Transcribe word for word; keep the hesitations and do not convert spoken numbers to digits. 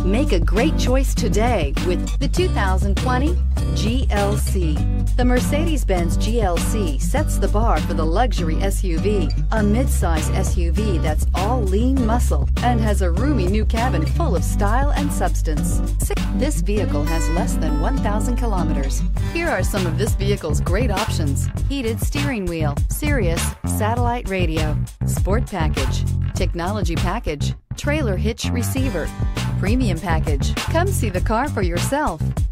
Make a great choice today with the two thousand twenty G L C. The Mercedes-Benz G L C sets the bar for the luxury S U V, a midsize S U V that's all lean muscle and has a roomy new cabin full of style and substance. This vehicle has less than one thousand kilometers. Here are some of this vehicle's great options: heated steering wheel, Sirius satellite radio, sport package, technology package, trailer hitch receiver, premium package. Come see the car for yourself.